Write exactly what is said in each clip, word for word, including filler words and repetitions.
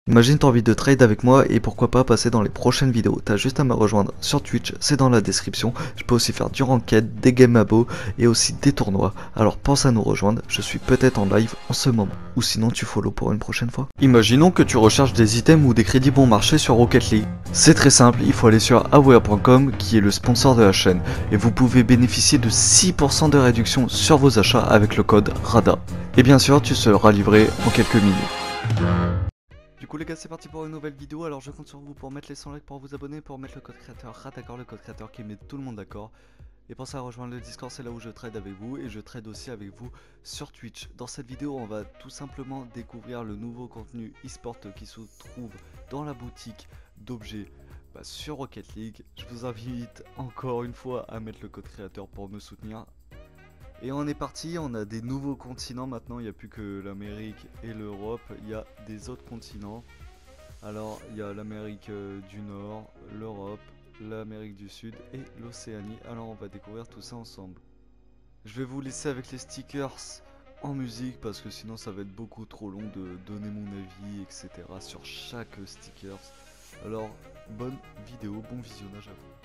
Imagine t'as envie de trade avec moi et pourquoi pas passer dans les prochaines vidéos. T'as juste à me rejoindre sur Twitch, c'est dans la description. Je peux aussi faire du ranked, des game abo et aussi des tournois. Alors pense à nous rejoindre, je suis peut-être en live en ce moment. Ou sinon tu follow pour une prochaine fois. Imaginons que tu recherches des items ou des crédits bon marché sur Rocket League. C'est très simple, il faut aller sur aware point com qui est le sponsor de la chaîne. Et vous pouvez bénéficier de six pour cent de réduction sur vos achats avec le code RADA. Et bien sûr tu seras livré en quelques minutes. Du coup les gars c'est parti pour une nouvelle vidéo, alors je compte sur vous pour mettre les cent likes, pour vous abonner, pour mettre le code créateur RAD d'accord, le code créateur qui met tout le monde d'accord. Et pensez à rejoindre le Discord, c'est là où je trade avec vous et je trade aussi avec vous sur Twitch. Dans cette vidéo on va tout simplement découvrir le nouveau contenu e-sport qui se trouve dans la boutique d'objets bah, sur Rocket League. Je vous invite encore une fois à mettre le code créateur pour me soutenir. Et on est parti, on a des nouveaux continents maintenant, il n'y a plus que l'Amérique et l'Europe, il y a des autres continents. Alors il y a l'Amérique du Nord, l'Europe, l'Amérique du Sud et l'Océanie. Alors on va découvrir tout ça ensemble. Je vais vous laisser avec les stickers en musique parce que sinon ça va être beaucoup trop long de donner mon avis, et cetera sur chaque stickers. Alors bonne vidéo, bon visionnage à vous.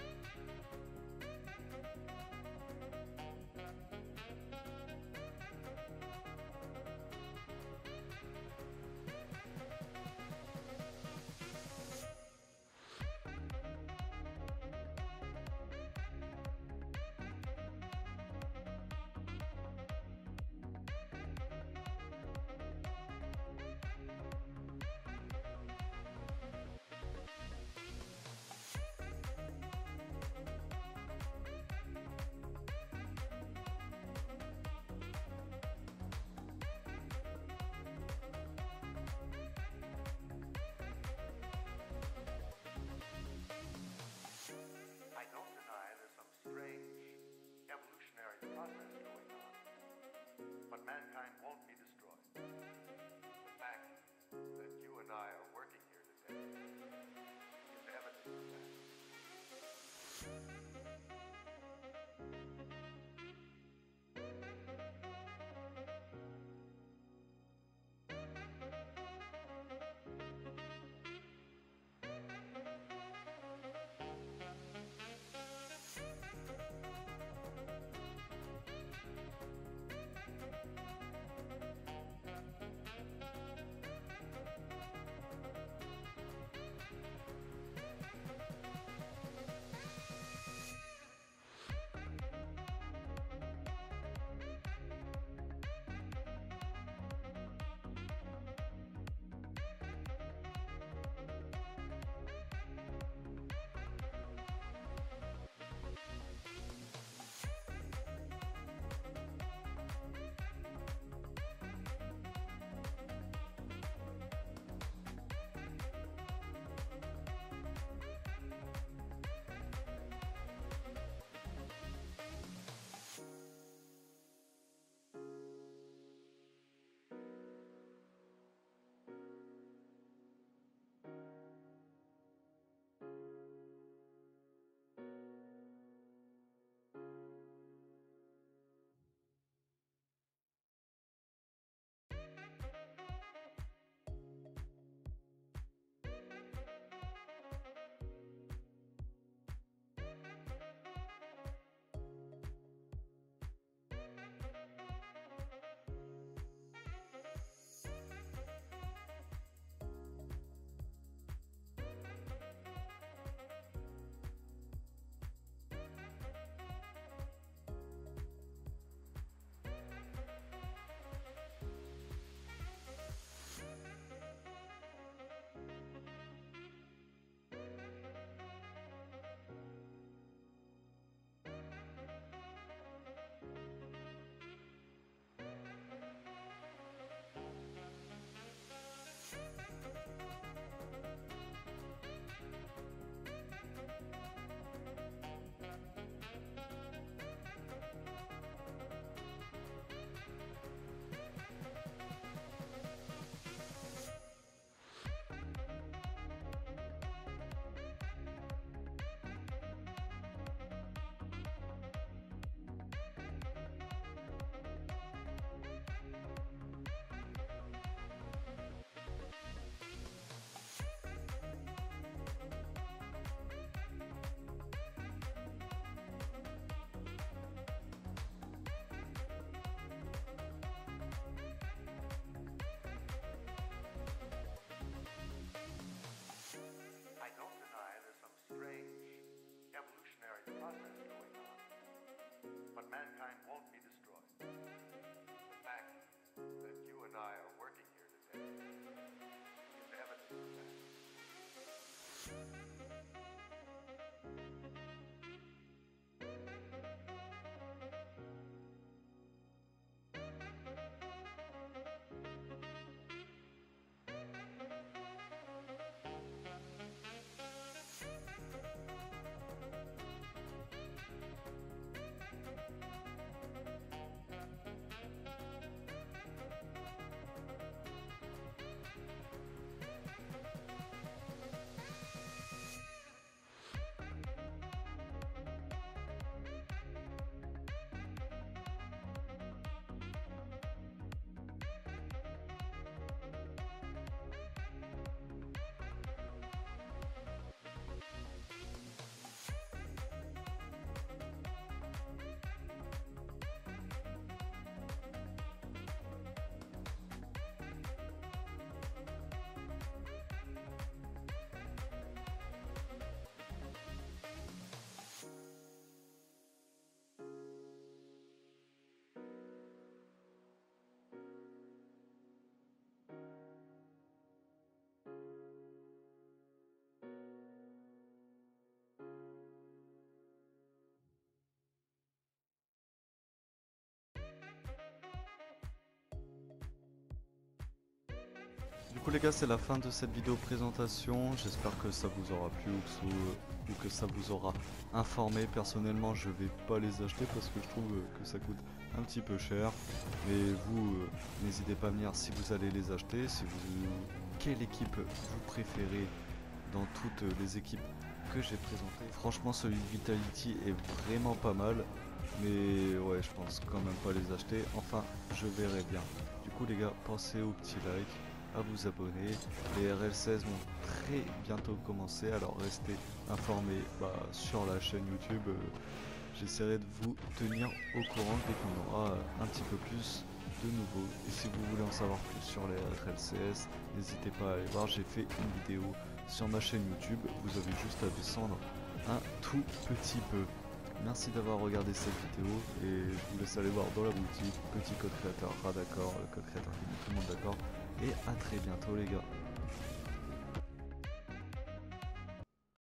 Du coup les gars, c'est la fin de cette vidéo présentation. J'espère que ça vous aura plu ou que, ça, ou que ça vous aura informé. Personnellement, je vais pas les acheter parce que je trouve que ça coûte un petit peu cher. Mais vous, euh, n'hésitez pas à me dire si vous allez les acheter, si vous, quelle équipe vous préférez dans toutes les équipes que j'ai présentées. Franchement, celui de Vitality est vraiment pas mal. Mais ouais, je pense quand même pas les acheter. Enfin, je verrai bien. Du coup les gars, pensez au petit like, à vous abonner. Les R L seize vont très bientôt commencer, alors restez informés bah, sur la chaîne YouTube. Euh, J'essaierai de vous tenir au courant dès qu'on aura euh, un petit peu plus de nouveau. Et si vous voulez en savoir plus sur les R L C S, n'hésitez pas à aller voir, j'ai fait une vidéo sur ma chaîne YouTube. Vous avez juste à descendre un tout petit peu. Merci d'avoir regardé cette vidéo et je vous laisse aller voir dans la boutique. Petit code créateur Radaccord, le code créateur qui met tout le monde d'accord. Et à très bientôt les gars.